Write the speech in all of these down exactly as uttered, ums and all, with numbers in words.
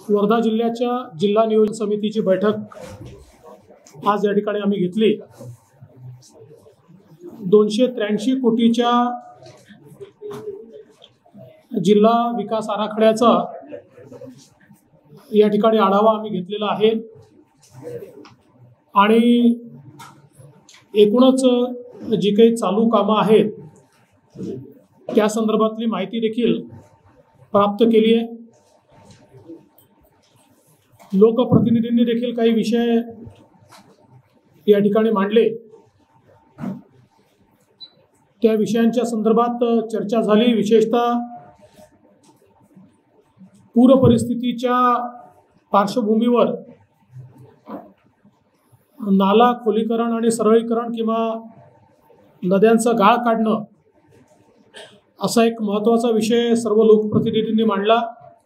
वर्धा जिल्ह्याच्या जिल्हा नियोजन समितीची बैठक आज या ठिकाणी आम्ही घेतली। दोनशे त्र्याऐंशी कोटीच्या जिल्हा विकास आराखड्याचा या ठिकाणी आढावा आम्ही घेतलेला आहे आणि एकूणच जी काही चालू कामं आहेत त्या संदर्भातली माहिती देखील प्राप्त केली आहे। लोकप्रतिनिधींनी देखील काही विषय या ठिकाणी मांडले, त्या विषयांच्या संदर्भात चर्चा झाली। विशेषतः पूर परिस्थितीच्या पार्श्वभूमीवर नाला खोलीकरण आणि सरळीकरण किंवा नद्यांचा गाळ काढणं असा एक महत्त्वाचा विषय सर्व लोकप्रतिनिधींनी मांडला।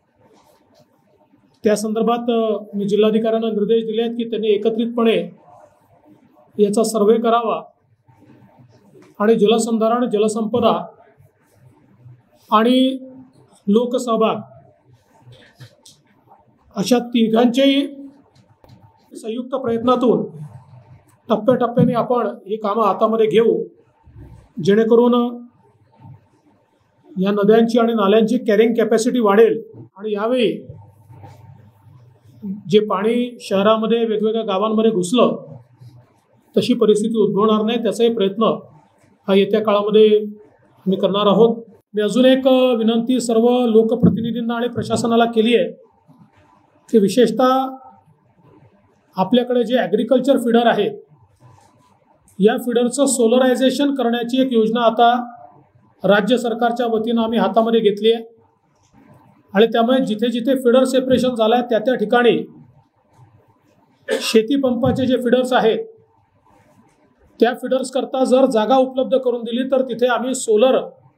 त्या संदर्भात मी जिल्हाधिकाऱ्यांना निर्देश दिले आहेत की त्यांनी एकत्रितपणे याचा सर्वे करावा आणि जलसंधारण, जलसंपदा आणि लोकसहभाग अशा तिघांच्याही संयुक्त प्रयत्नातून टप्प्याटप्प्याने आपण ही कामं हातामध्ये घेऊ, जेणेकरून या नद्यांची आणि नाल्यांची कॅरिंग कॅपॅसिटी वाढेल आणि यावेळी जे पाणी शहरामध्ये वेगवेगळ्या गावांमध्ये घुसलं तशी परिस्थिती उद्भवणार नाही, त्याचाही प्रयत्न हा येत्या काळामध्ये आम्ही करणार आहोत। मी अजून एक विनंती सर्व लोकप्रतिनिधींना आणि प्रशासनाला केली आहे की विशेषतः आपल्याकडे जे ॲग्रिकल्चर फीडर आहे या फीडरचं सोलरायझेशन करण्याची एक योजना आता राज्य सरकारच्या वतीनं आम्ही हातामध्ये घेतली आहे आणि त्यामुळे जिथे जिथे फीडर सेपरेशन झालं आहे त्या त्या ठिकाणी शेती पंपाचे जे फीडर्स आहेत त्या फीडर्स करता जर जागा उपलब्ध करून दिली तर तिथे आम्ही सोलर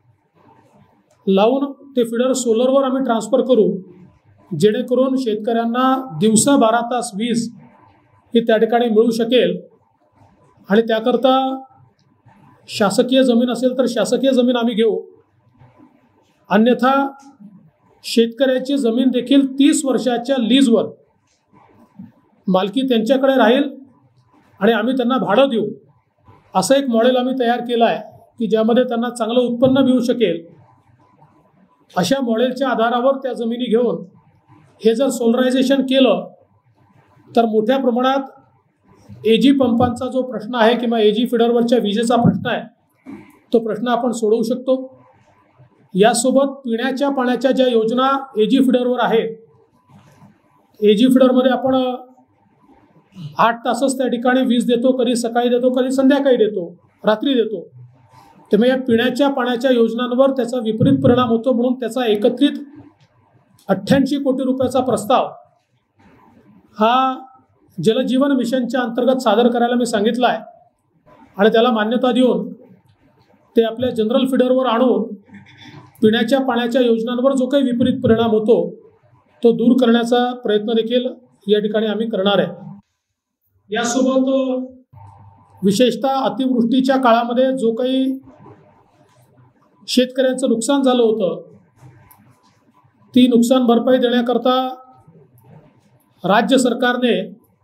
लावून ते फीडर सोलरवर आम्ही ट्रान्सफर करू, जेणेकरून शेतकऱ्यांना दिवसा बारा तास वीज ही त्या ठिकाणी मिळू शकेल। आणि त्याकरता शासकीय जमीन असेल तर शासकीय जमीन आम्ही घेऊ, अन्यथा शेतकऱ्याची जमीन देखील तीस वर्षाच्या लीजवर मालकी त्यांच्याकडे राहील आणि आम्ही त्यांना भाडं देऊ, असं एक मॉडेल आम्ही तयार केलं आहे की ज्यामध्ये त्यांना चांगलं उत्पन्न मिळू शकेल। अशा मॉडेलच्या आधारावर त्या जमिनी घेऊन हे जर सोलरायझेशन केलं तर मोठ्या प्रमाणात एजी पंपांचा जो प्रश्न आहे किंवा एजी फीडरवरच्या विजेचा प्रश्न आहे तो प्रश्न आपण सोडवू शकतो। यासोबत पिण्याच्या पाण्याच्या ज्या योजना एजी फीडरवर आहेत, एजी फीडरमध्ये आपण आठ तासच त्या ठिकाणी वीज देतो, कधी सकाळी देतो, कधी संध्याकाळी देतो, रात्री देतो, त्यामुळे या पिण्याच्या पाण्याच्या योजनांवर त्याचा विपरीत परिणाम होतो। म्हणून त्याचा एकत्रित अठ्ठ्याऐंशी कोटी रुपयाचा प्रस्ताव हा जलजीवन मिशनच्या अंतर्गत सादर करायला मी सांगितलं आहे आणि त्याला मान्यता देऊन ते आपल्या जनरल फीडरवर आणून पिण्याच्या पाण्याच्या योजनांवर जो काही विपरीत परिणाम होतो तो दूर करण्याचा प्रयत्न देखील या ठिकाणी आम्ही करणार आहे। यासोबत विशेषतः अतिवृष्टीच्या काळामध्ये जो काही शेतकऱ्यांचं नुकसान झालं होतं ती नुकसान भरपाई देण्याकरता राज्य सरकारने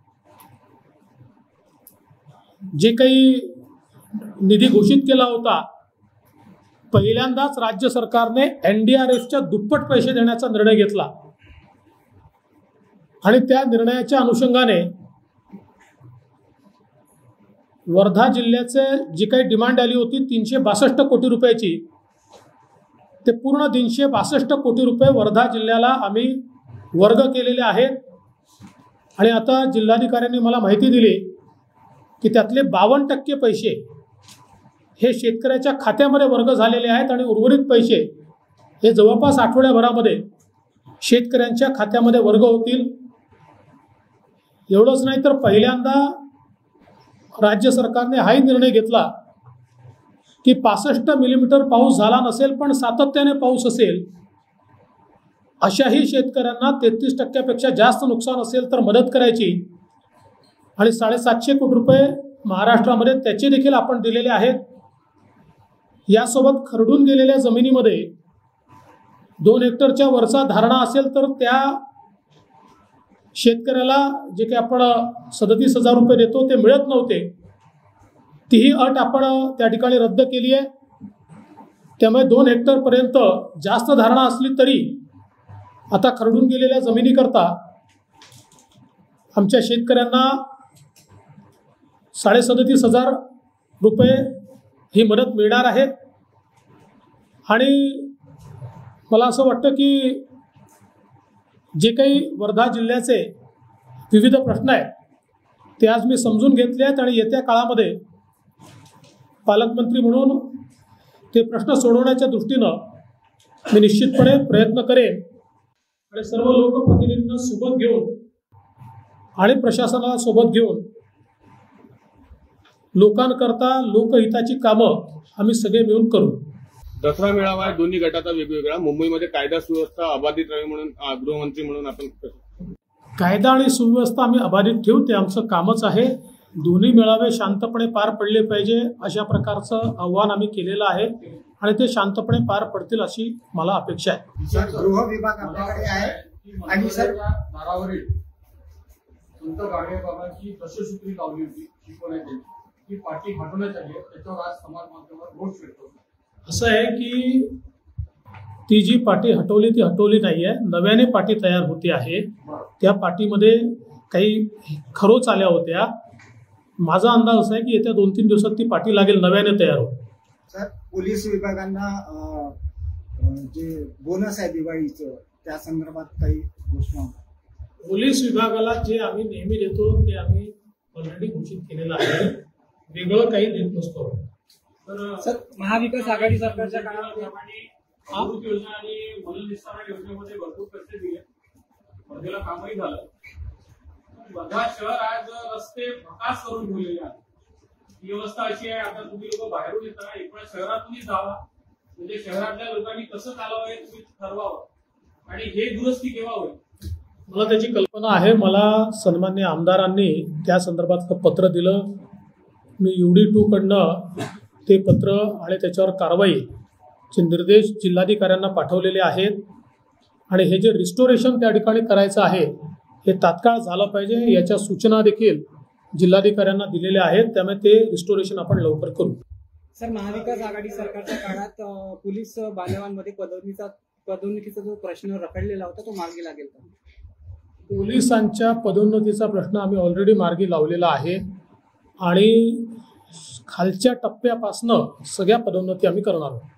जे काही निधी घोषित केला होता, पहिल्यांदाच राज्य सरकारने एन डी आर एफच्या दुप्पट पैसे देण्याचा निर्णय घेतला आणि त्या निर्णयाच्या अनुषंगाने वर्धा जिल्ह्याचे जी काही डिमांड आली होती तीनशे बासष्ट कोटी रुपयाची, ते पूर्ण तीनशे बासष्ट कोटी रुपये वर्धा जिल्ह्याला आम्ही वर्ग केलेले आहेत आणि आता जिल्हाधिकाऱ्यांनी मला माहिती दिली की त्यातले बावन्न टक्के पैसे हे शेतकऱ्याच्या खात्यामध्ये वर्ग झालेले आहेत आणि उर्वरित पैसे हे जवळपास आठवड्याभरामध्ये शेतकऱ्यांच्या खात्यामध्ये वर्ग होतील। एवढंच नाही तर पहिल्यांदा राज्य सरकारने हाही निर्णय घेतला की पासष्ट मिलीमीटर पाऊस झाला नसेल पण सातत्याने पाऊस असेल अशाही शेतकऱ्यांना तेहतीस टक्क्यापेक्षा जास्त नुकसान असेल तर मदत करायची आणि साडेसातशे कोटी रुपये महाराष्ट्रामध्ये त्याचे देखील आपण दिलेले आहेत। यासोबत खरडून गेलेल्या जमिनीमध्ये दोन हेक्टरच्या वरचा धारणा असेल तर त्या शेतकऱ्याला जे काही आपण सदतीस हजार रुपये देतो ते मिळत नव्हते, तीही अट आपण त्या ठिकाणी रद्द केली आहे. त्यामुळे दोन हेक्टरपर्यंत जास्त धारणा असली तरी आता खरडून गेलेल्या जमिनीकरता आमच्या शेतकऱ्यांना साडे सदतीस हजार रुपये ही मदत मिळणार आहे. आणि मला असं वाटतं की जे काही वर्धा जिल्ह्याचे विविध प्रश्न आहेत ते आज मी समजून घेतले आहेत आणि येत्या काळामध्ये पालकमंत्री म्हणून ते प्रश्न सोडवण्याच्या दृष्टीनं मी निश्चितपणे प्रयत्न करेन आणि सर्व लोकप्रतिनिधींना सोबत घेऊन आणि प्रशासनाला सोबत घेऊन लोकांकरता लोकहिताची कामं आम्ही सगळे मिळून करू. दसरा मेळावा आहे दोन्ही गटाचा वेगवेगळा. मुंबईमध्ये कायदा सुव्यवस्था अबाधित राहावी म्हणून गृहमंत्री म्हणून आपण कायदा आणि सुव्यवस्था आम्ही अबाधित ठेवू, ते आमचं कामच आहे. दोन्ही मेळावे शांतपणे पार पडले पाहिजे अशा प्रकारचं आव्हान आम्ही केलेलं आहे आणि ते शांतपणे पार पडतील अशी मला अपेक्षा आहे. गृह विभाग आपल्याकडे आहे आणि सर दारावरील संत गाडगेबाबांची दशसूत्री लावली होती शिकवण्याची ती पाठी हटवण्यात आली आहे. त्याच्यावर आज समाज माध्यमावर रोष व्यक्त होतो. असं आहे की ती जी पाटी हटवली ती हटवली नाही आहे, नव्याने पाटी तयार होती आहे. त्या पाटीमध्ये काही खरोच आल्या होत्या. माझा अंदाज असा आहे की येत्या दोन तीन दिवसात ती पाटी लागेल, नव्याने तयार होईल. सर पोलीस विभागांना जे बोनस आहे दिवाळीचं त्या संदर्भात काही घोषणा. पोलीस विभागाला जे आम्ही नेहमी देतो ते आम्ही ऑलरेडी घोषित केलेलं आहे, वेगळं काही देत नसतो. सर महाविकास आघाडी सरकारच्या काळात अमृत योजना आणि मल निस्तारण योजनेमध्ये भरपूर पैसे दिले, वर्धेला कामही झालं. वर्धा शहर आज रस्ते भकास करून ठेवलेले आहेत. ही व्यवस्था अशी आहे, आता तुम्ही लोक बाहेरून येता एकवेळा शहरातूनही जावा, म्हणजे शहरातल्या लोकांनी कसं चालवावं हे तुम्ही ठरवावं आणि हे दुरुस्ती केव्हा होईल. मला त्याची कल्पना आहे. मला सन्मान्य आमदारांनी त्या संदर्भात पत्र दिलं. मी युडी टू कडनं ते पत्र आणि त्याच्यावर कारवाईचे निर्देश जिल्हाधिकाऱ्यांना पाठवलेले आहेत आणि हे जे रिस्टोरेशन त्या ठिकाणी करायचं आहे हे तात्काळ झालं पाहिजे याच्या सूचना देखील जिल्हाधिकाऱ्यांना दिलेल्या आहेत. त्यामुळे ते रिस्टोरेशन आपण लवकर करू. सर महाविकास आघाडी सरकारच्या काळात पोलीस बांधवांमध्ये पदोन्नतीचा पदोन्नतीचा जो प्रश्न रखडलेला होता तो मार्गी लागेल का? पोलिसांच्या पदोन्नतीचा प्रश्न आम्ही ऑलरेडी मार्गी लावलेला आहे आणि खालच्या टप्प्यापासनं सगळ्या पदोन्नती आम्ही करणार आहोत.